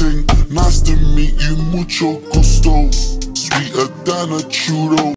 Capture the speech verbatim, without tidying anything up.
ting. Nice to meet you, mucho gusto. Sweeter than a churro.